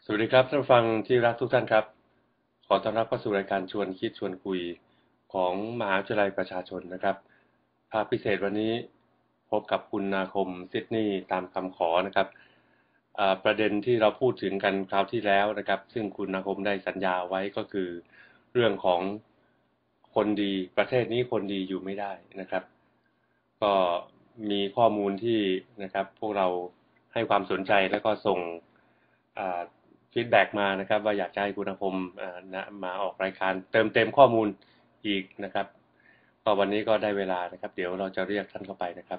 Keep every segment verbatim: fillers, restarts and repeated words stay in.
สวัสดีครับท่านผู้ฟังที่รักทุกท่านครับขอต้อนรับเข้าสู่รายการชวนคิดชวนคุยของมหาวิทยาลัยประชาชนนะครับภาคพิเศษวันนี้พบกับคุณนาคมซิดนีย์ตามคำขอนะครับประเด็นที่เราพูดถึงกันคราวที่แล้วนะครับซึ่งคุณนาคมได้สัญญาไว้ก็คือเรื่องของคนดีประเทศนี้คนดีอยู่ไม่ได้นะครับก็มีข้อมูลที่นะครับพวกเราให้ความสนใจแล้วก็ส่งฟีดแบ็กมานะครับว่าอยากจะให้คุณอาคมมาออกรายการเติมเต็มข้อมูลอีกนะครับก็วันนี้ก็ได้เวลานะครับเดี๋ยวเราจะเรียกท่านเข้าไปนะครับ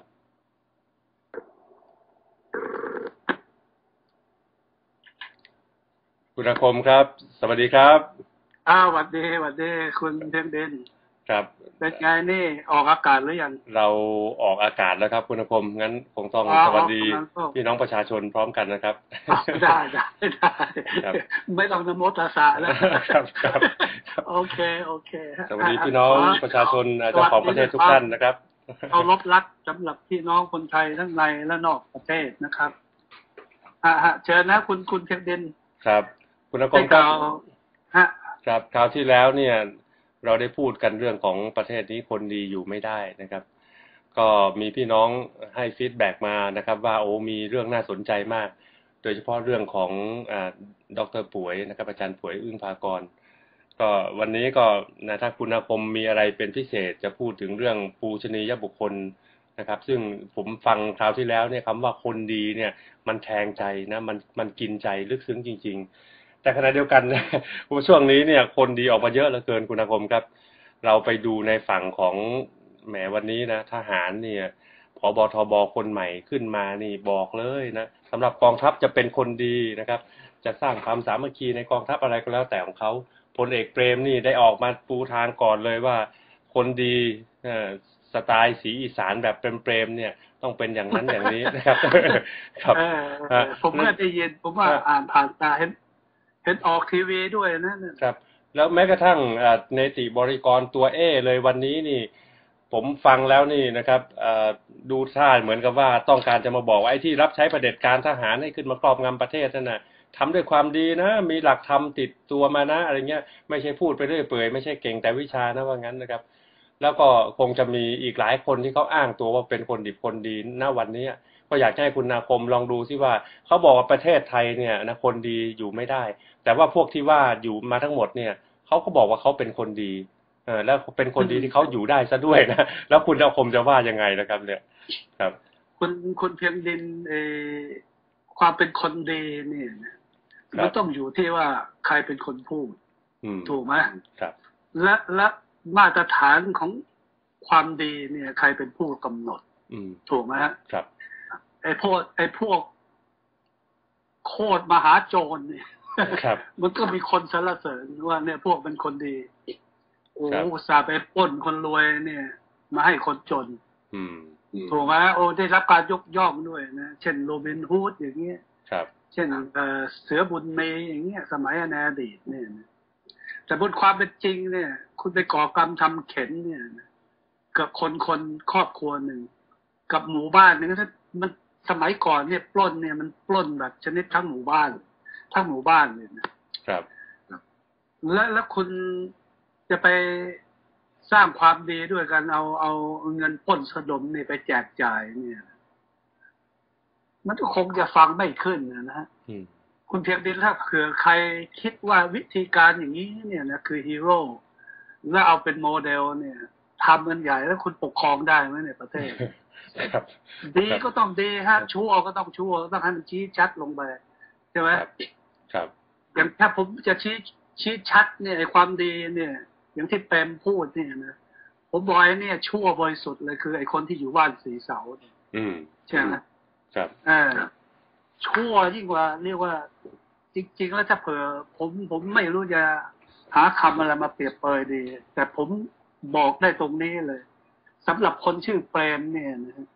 คุณอาคมครับสวัสดีครับอ้าวสวัสดีสวัสดีคุณเทมเบนครับเป็นไงนี่ออกอากาศหรือยังเราออกอากาศแล้วครับคุณอาคมงั้นคงต้องสวัสดีพี่น้องประชาชนพร้อมกันนะครับได้ได้ได้ไม่ต้องนโมตัสสะแล้วครับครับโอเคโอเคสวัสดีพี่น้องประชาชนเจ้าของประเทศทุกท่านนะครับเอารบรักสำหรับพี่น้องคนไทยทั้งในและนอกประเทศนะครับอ่าเชิญนะคุณคุณเทมเบนครับคุณอาคมครับฮะครับคราวที่แล้วเนี่ยเราได้พูดกันเรื่องของประเทศนี้คนดีอยู่ไม่ได้นะครับก็มีพี่น้องให้ฟีดแบ็กมานะครับว่าโอ้มีเรื่องน่าสนใจมากโดยเฉพาะเรื่องของอ่าดร.ป่วยนะครับอาจารย์ป่วยอึ้งภากรก็วันนี้ก็นะถ้าคุณอาคมมีอะไรเป็นพิเศษจะพูดถึงเรื่องปูชนียบุคคลนะครับซึ่งผมฟังคราวที่แล้วเนี่ยคำว่าคนดีเนี่ยมันแทงใจนะมันมันกินใจลึกซึ้งจริงๆแต่ขณะเดียวกันนะช่วงนี้เนี่ยคนดีออกมาเยอะเหลือเกินคุณอาคมครับเราไปดูในฝั่งของแหมวันนี้นะทหารเนี่ยผบทบคนใหม่ขึ้นมานี่บอกเลยนะสำหรับกองทัพจะเป็นคนดีนะครับจะสร้างความสามัคคีในกองทัพอะไรก็แล้วแต่ของเขาพลเอกเปรมนี่ได้ออกมาปูทางก่อนเลยว่าคนดีสไตล์สีอีสานแบบเปรมๆเนี่ยต้องเป็นอย่างนั้นอย่างนี้นะครับครับผมเมื่อได้ยินผมว่าอ่านผ่านตาเห็นเห็นออกทีวีด้วยนะครับแล้วแม้กระทั่งเนติบริกรตัวเอเลยวันนี้นี่ผมฟังแล้วนี่นะครับดูท่าเหมือนกับว่าต้องการจะมาบอกว่าไอ้ที่รับใช้เผด็จการทหารให้ขึ้นมาครอบงำประเทศนั่นน่ะทำด้วยความดีนะมีหลักธรรมติดตัวมานะอะไรเงี้ยไม่ใช่พูดไปเรื่อยเปื่อยไม่ใช่เก่งแต่วิชานะว่างั้นนะครับแล้วก็คงจะมีอีกหลายคนที่เขาอ้างตัวว่าเป็นคนดีคนดีณวันนี้ก็อยากให้คุณนาคมลองดูซิว่าเขาบอกว่าประเทศไทยเนี่ยนะคนดีอยู่ไม่ได้แต่ว่าพวกที่ว่าอยู่มาทั้งหมดเนี่ยเขาก็บอกว่าเขาเป็นคนดีเออแล้วเป็นคนดีที่เขาอยู่ได้ซะด้วยนะแล้วคุณนาคมจะว่ายังไงนะครับเนี่ยครับคุณคุณเพียงดินเอความเป็นคนดีเนี่ยมันต้องอยู่ที่ว่าใครเป็นคนพูดถูกไหมครับและและมาตรฐานของความดีเนี่ยใครเป็นผู้กำหนดถูกไหมครับไอ้พวกไอ้พวกโคตรมหาโจรเนี่ยมันก็มีคนสรรเสริญว่าเนี่ยพวกเป็นคนดีโอ้สาไปปล้นคนรวยเนี่ยมาให้คนจนถูกไหมโอ้ได้รับการยกย่องด้วยนะเช่นโรบินฮูดอย่างเงี้ยเช่นเสือบุญเมย์อย่างเงี้ยสมัยในอดีตเนี่ยแต่บนความเป็นจริงเนี่ยคุณไปก่อกรรมทำเข็นเนี่ยกับคนคนครอบครัวหนึ่งกับหมู่บ้านนึงถ้ามันสมัยก่อนเนี่ยปล้นเนี่ยมันปล้นแบบชนิดทั้งหมู่บ้านทั้งหมู่บ้านเลยนะครับแล้วแล้วคุณจะไปสร้างความดีด้วยกันเอาเอาเงินปล้นสะดมนี่ไปแจกจ่ายเนี่ยมันก็คงจะฟังไม่ขึ้นนะฮะคุณเพียงดินถ้าเผื่อใครคิดว่าวิธีการอย่างนี้เนี่ยนะคือฮีโร่แล้วเอาเป็นโมเดลเนี่ยทำกันใหญ่แล้วคุณปกครองได้ไหมในประเทศดีก็ต้องดีฮะชั่วก็ต้องชั่วต้องให้มันชี้ชัดลงไปใช่ไหมครับอย่างถ้าผมจะชี้ชี้ชัดเนี่ยไอ้ความดีเนี่ยอย่างที่เปรมพูดเนี่ยนะผมบอกไอ้เนี่ยชั่วบริสุทธิ์เลยคือไอ้คนที่อยู่บ้านสีเสาใช่ไหมครับอ่าชั่วยิ่งกว่าเรียกว่าจริงๆแล้วถ้าเผื่อผมผมไม่รู้จะหาคำอะไรมาเปรียบเปรยดีแต่ผมบอกได้ตรงนี้เลยสำหรับคนชื่อเปรมเนี่ยนะ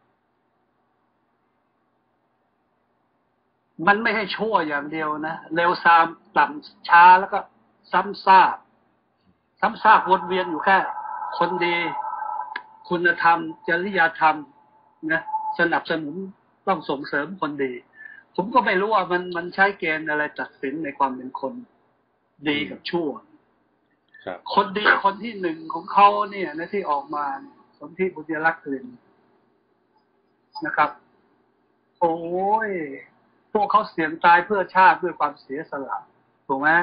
มันไม่ให้ชั่วอย่างเดียวนะเร็วซามต่ำช้าแล้วก็ซ้ำซากซ้ำซากวนเวียนอยู่แค่คนดีคุณธรรมจริยธรรมนะสนับสนุนต้องส่งเสริมคนดีผมก็ไม่รู้ว่ามันมันใช้เกณฑ์อะไรตัดสินในความเป็นคนดีกับชั่วคนดีคนที่หนึ่งของเขาเนี่ยนะที่ออกมาสนธิบุญยรักษ์กลิ่นนะครับโอ้ยพวกเขาเสี่ยงตายเพื่อชาติด้วยความเสียสละถูกไหม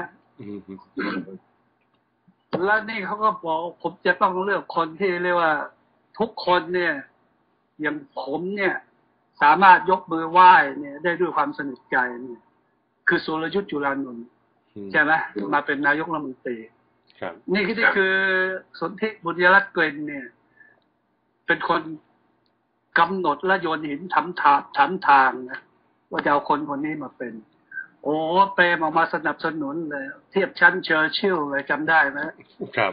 แล้วนี่เขาก็บอกผมจะต้องเลือกคนที่เรียกว่าทุกคนเนี่ยอย่างผมเนี่ยสามารถยกมือไหว้เนี่ยได้ด้วยความสนิทใจเนี่ยคือสุรยุทธจุลานนท์ใช่ไหมมาเป็นนายกรัฐมนตรีนี่คือนี่คือสนธิบุญยรัตน์เกณฑ์เนี่ยเป็นคนกำหนดและโยนหินทำทางทำทางนะว่าจะเอาคนคนนี้มาเป็นโอ้เปรมออกมาสนับสนุนเลยเทียบชั้นเชอร์ชิลล์เลยจำได้ไหมครับ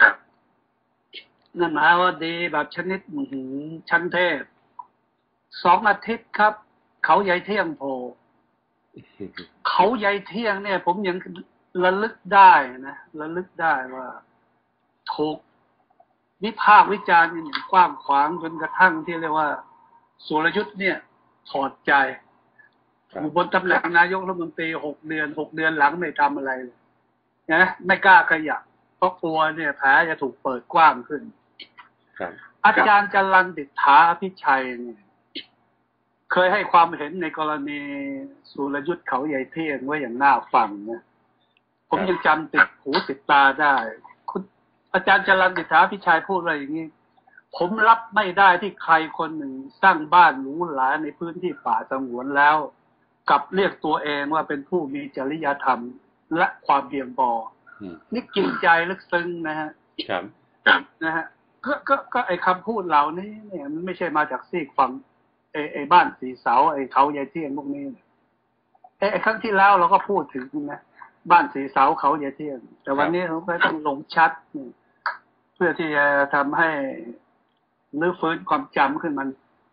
นั่นหมายว่าดีแบบชนิดชั้นเทพสองอาทิตย์ครับเขาใหญ่เที่ยงโผล่เขาใหญ่เที่ยงเนี่ยผมยังระลึกได้นะระลึกได้ว่าถูกวิพากษ์วิจารณ์อย่างกว้างขวางจนกระทั่งที่เรียกว่าสุรยุทธเนี่ยถอดใจอยู่บนตำแหน่งนายกรัฐมนตรีหกเดือนหกเดือนหลังไม่ทำอะไรเลยนะไม่กล้าขยับเพราะกลัวเนี่ยแผลจะถูกเปิดกว้างขึ้นอาจารย์จรัญดิษฐาพิชัยเนี่ยเคยให้ความเห็นในกรณีสุรยุทธเขาใหญ่เที่ยงไว้อย่างน่าฟังนะผมยังจำติดหูติดตาได้คุณอาจารย์จรัญดิษฐาพิชัยพูดอะไรอย่างนี้ผมรับไม่ได้ที่ใครคนหนึ่งสร้างบ้านหรูหราในพื้นที่ป่าสงวนแล้วกับเรียกตัวเองว่าเป็นผู้มีจริยธรรมและความเพียงพอนี่กินใจลึกซึ้งนะฮะนะฮะก็ก็ก็ไอคำพูดเหล่านี้เนี่ยมันไม่ใช่มาจากซีกฝั่งไอไอบ้านสีเสาไอเขาใหญ่เที่ยงพวกนี้ไอไอครั้งที่แล้วเราก็พูดถึงนะบ้านสีเสาเขาใหญ่เที่ยงแต่วันนี้เราไม่ต้องลงชัดเพื่อที่จะทำให้รื้อฟื้นความจำขึ้นมัน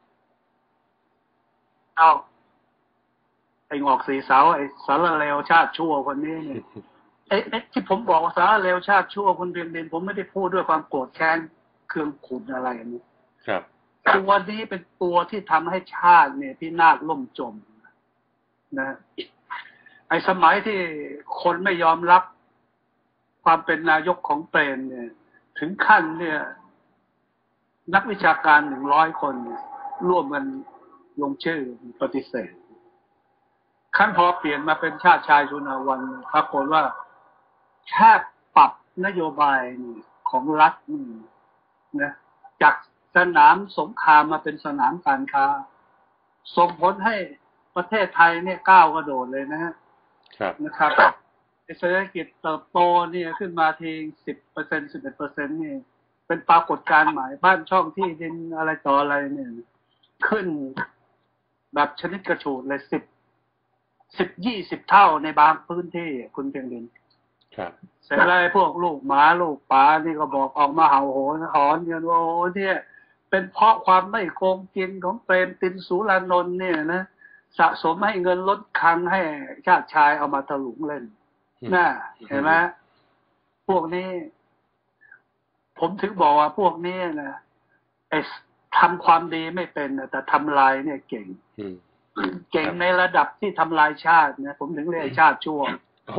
เอาไอ้งอกสีเสาไอ้สารเลวชาติชั่วคนนี้เนี่ยไอ้ไอ้ที่ผมบอกว่าสารเลวชาติชั่วคนเพียงเด่นผมไม่ได้พูดด้วยความโกรธแค้นเครื่องขุนอะไรนี่ครับตัวนี้เป็นตัวที่ทำให้ชาติเนี่ยพินาศล่มจมนะไอ้สมัยที่คนไม่ยอมรับความเป็นนายกของเปรมเนี่ยถึงขั้นเนี่ยนักวิชาการหนึ่งร้อยคนร่วมกันลงชื่อปฏิเสธขั้นพอเปลี่ยนมาเป็นชาติชายชุนาวันปรากฏว่าชาติปรับนโยบายของรัฐนี่นะจากสนามสงครามมาเป็นสนามการค้าส่งผลให้ประเทศไทยเนี่ยก้าวกระโดดเลยนะฮะนะครับเศรษฐกิจเติบโตเนี่ยขึ้นมาทีสิบเปอร์เซ็นต์สิบเอ็ดเปอร์เซ็นต์นี่เป็นปรากฏการณ์ใหม่บ้านช่องที่ดินอะไรต่ออะไรเนี่ยขึ้นแบบชนิดกระฉูดเลยสิบสิบยี่สิบเท่าในบางพื้นที่คุณเพียงดินครับเสร็จแล้วพวกลูกหมาลูกปลานี่ก็บอกออกมาเห่าโหนหอนกันว่าโอ้เนี่ยเป็นเพราะความไม่โกงกินของเปรมตินสุรานนท์เนี่ยนะสะสมให้เงินลดคลังให้ชาติชายเอามาถลุงเล่นน่าเห็นไหมพวกนี้ผมถึงบอกว่าพวกนี้นะไอ้ทำความดีไม่เป็นแต่ทำลายเนี่ยเก่งเก่งในระดับที่ทำลายชาตินะผมถึงเรียกชาติชั่ว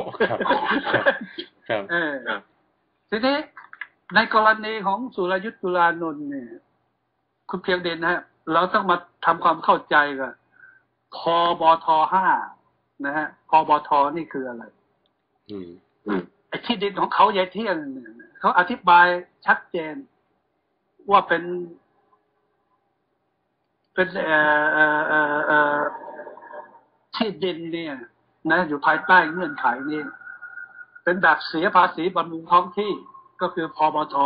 เออทีนี้ในกรณีของสุรยุทธจุลานนท์เนี่ยคุณเพียงเด่นนะฮะเราต้องมาทำความเข้าใจกันพบทห้านะฮะพบทนี่คืออะไรไอ้ที่ดินของเขาใหญ่เที่ยงเขาอธิบายชัดเจนว่าเป็นเป็นเอ่อเอ่อเอ่อเอ่อที่ดินเนี่ยนะอยู่ภายใต้เงื่อนไขนี้เป็นแบบเสียภาษีบำรุงท้องที่ก็คือพบท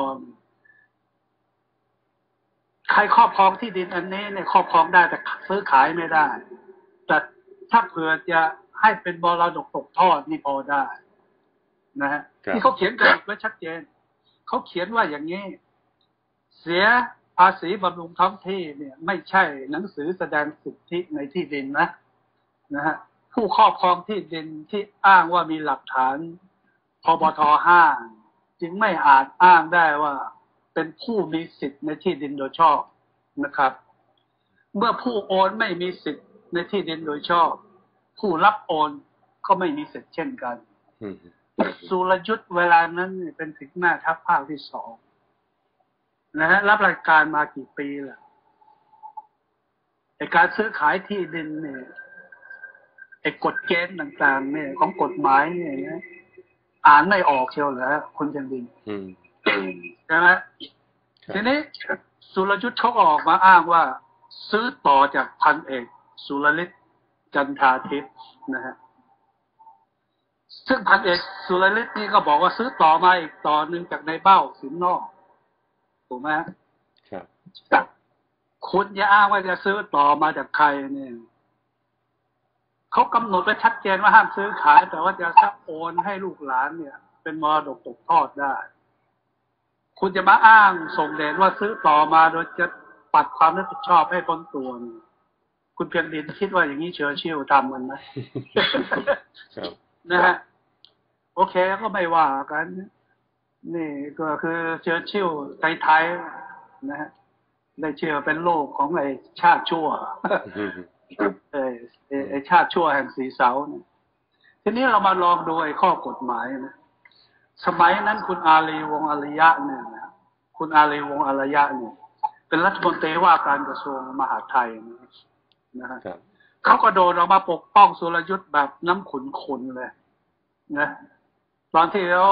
ใครครอบครองที่ดินอันนี้เนี่ยครอบครองได้แต่ซื้อขายไม่ได้แต่ถ้าเผื่อจะให้เป็นมรดกตกทอดนี่พอได้นะฮะที่เขาเขียนกันไว้ชัดเจนเขาเขียนว่าอย่างนี้เสียภาษีบำรุงท้องที่เนี่ยไม่ใช่หนังสือแสดงสิทธิในที่ดินนะนะฮะผู้ครอบครองที่ดินที่อ้างว่ามีหลักฐานพบทห้าจึงไม่อาจอ้างได้ว่าเป็นผู้มีสิทธิ์ในที่ดินโดยชอบนะครับเมื่อผู้โอนไม่มีสิทธิ์ในที่ดินโดยชอบผู้รับโอนก็ไม่มีสิทธิ์เช่นกันสุรยุทธ์เวลานั้นเป็นถึงแม่ทัพภาคที่สองนะฮะรับราชการมากี่ปีล่ะไอ้การซื้อขายที่ดินเนี่ยไอ้กฎเกณฑ์ต่างๆเนี่ยของกฎหมายเนี่ยนะอ่านไม่ออกเชียวเหรอคุณจันดินใช่ไหมทีนี้สุรยุทธ์เขาออกมาอ้างว่าซื้อต่อจากพันเอกสุรฤทธิ์จันทาทิพย์นะฮะซึ่งพันเอกสุรฤทธิ์นี่ก็บอกว่าซื้อต่อมาอีกต่อหนึ่งจากในเบ้าสินนอกถูกไหมครับคุณอย่าอ้างว่าจะซื้อต่อมาจากใครเนี่ยเขากำหนดไว้ชัดเจนว่าห้ามซื้อขายแต่ว่าจะซักโอนให้ลูกหลานเนี่ยเป็นมรดกตกทอดได้คุณจะมาอ้างส่งเดชว่าซื้อต่อมาโดยจะปัดความรับผิดชอบให้พ้นตัวคุณเพียงดินคิดว่าอย่างนี้เชอร์ชิลทำมันไหมนะฮะโอเคก็ไม่ว่ากันนี่ก็คือเชอร์ชิลไทยๆนะฮะได้เชื่อเป็นโลกของไอ้ชาติชั่วเออไอ้ชาติชั่วแห่งสีเสาเนี่ยทีนี้เรามาลองดูไอ้ข้อกฎหมายนะสมัยนั้นคุณอาลีวงศ์อารยะเนี่ยนะคุณอาลีวงศ์อารยะเนี่ยเป็นรัฐมนตรีว่าการกระทรวงมหาดไทยนะฮะเขาก็โดนออกมาปกป้องสุรยุทธ์แบบน้ำขุนๆเลยนะตอนที่เขา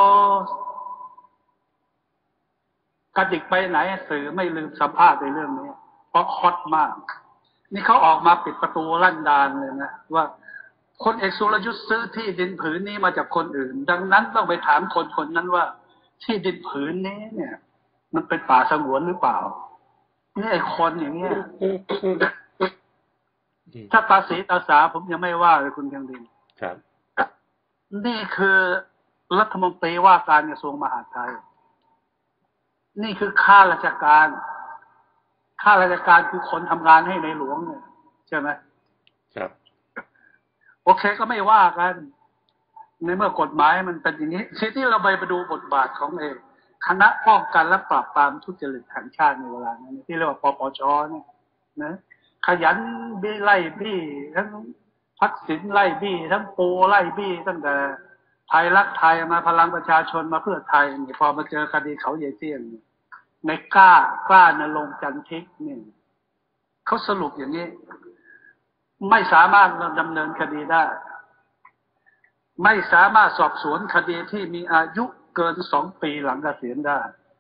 กระดิกไปไหนสื่อไม่ลืมสัมภาษณ์ในเรื่องนี้เพราะฮอตมากนี่เขาออกมาปิดประตูลั่นดานเลยนะว่าคนเอกสุรยุทธ์ซื้อที่ดินผืนนี้มาจากคนอื่นดังนั้นต้องไปถามคนคนนั้นว่าที่ดินผืนนี้เนี่ยมันเป็นป่าสงวนหรือเปล่านี่ไอ้คนอย่างเงี้ยถ้าภาษีตาสาผมยังไม่ว่าเลยคุณยังดินครับนี่คือรัฐมนตรีว่าการกระทรวงมหาดไทยนี่คือข้าราชการข้าราชการคือคนทำงานให้ในหลวงเนี่ยใช่ไหมครับโอเคก็ไม่ว่ากันในเมื่อกฎหมายมันเป็นอย่างนี้ทีที่เราไปไปดูบทบาทของเองคณะป้องกันและปราบปรามทุจริตแห่งชาติในเวลานั้นที่เรียกว่าปปชเนี่ยนะขยันบี้ไล่บี้ทั้งทักษิณไล่บี้ทั้งปูไล่บี้ตั้งแต่ไทยรักไทยมาพลังประชาชนมาเพื่อไทยพอมาเจอคดีเขาใหญ่เตี้ยงในกล้ากล้านรงค์จันทิกเนี่ยเขาสรุปอย่างนี้ไม่สามารถดำเนินคดีได้ไม่สามารถสอบสวนคดีที่มีอายุเกินสองปีหลังเกษียณได้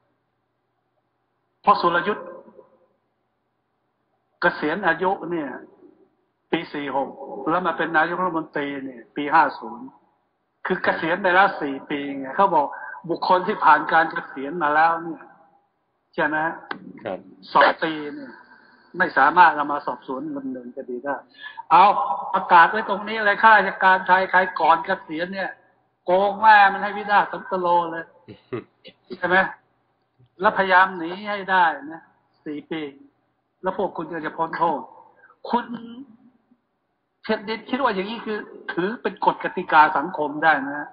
เพราะสุรยุทธ์เกษียณอายุเนี่ยปีสี่หกแล้วมาเป็นนายกรัฐมนตรีเนี่ยปีห้าศูนย์คือเกษียณไปแล้วสี่ปีไงเขาบอกบุคคลที่ผ่านการเกษียณมาแล้วเนี่ยใช่ไหมครับสองปีเนี่ยไม่สามารถเอามาสอบสวนดำเนินคดีได้เอาประกาศไว้ตรงนี้เลยข้าราชการไทยใครก่อนเกษียณเนี่ยโกงแม่มันให้วินาศสันตโลเลยใช่ไหมแล้วพยายามหนีให้ได้นะสี่ปีแล้วพวกคุณก็จะพ้นโทษคุณเท็ดดิดคิดว่าอย่างนี้คือถือเป็นกฎกติกาสังคมได้นะ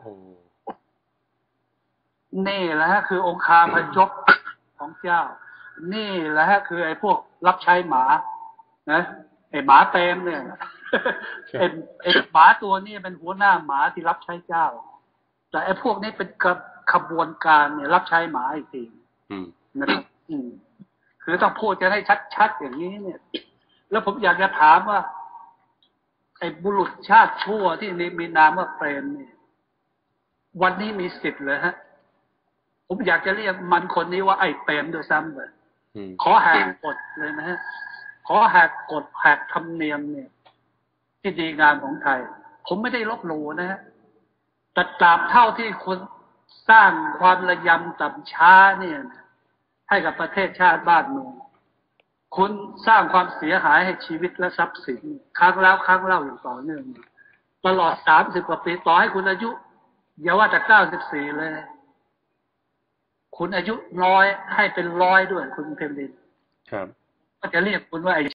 นี่แหละฮะคือองค์คาพยพของเจ้านี่แหละฮะคือไอ้พวกรับใช้หมานะไอ้หมาเต็มเนี่ยไอ้ไอ้หมาตัวนี้เป็นหัวหน้าหมาที่รับใช้เจ้าแต่ไอ้พวกนี้เป็นขบวนการเนี่ยรับใช้หมาอีกทีนะครับคือต้องพูดจะให้ชัดๆอย่างนี้เนี่ยแล้วผมอยากจะถามว่าไอ้บุรุษชาติชั่วที่มีนามว่าเปรมเนี่ยวันนี้มีสิทธิ์เลยฮะผมอยากจะเรียกมันคนนี้ว่าไอ้เปรมด้วยซ้ำเลยขอแหกกฎเลยนะฮะขอแหกกฎแหกธรรมเนียมเนี่ยที่ดีงามของไทยผมไม่ได้ลบหลู่นะฮะแต่ตราบเท่าที่คุณสร้างความระยำต่ำช้าเนี่ยให้กับประเทศชาติบ้านเมืองคุณสร้างความเสียหายให้ชีวิตและทรัพย์สินครั้งแล้วครั้งเล่าอย่างต่อเนื่องตลอดสามสิบกว่าปีต่อให้คุณอายุอย่าว่าแต่เก้าสิบสี่เลยคุณอายุน้อยให้เป็นร้อยด้วยคุณเพมดินครับก็จะเรียกคุณว่าไอ้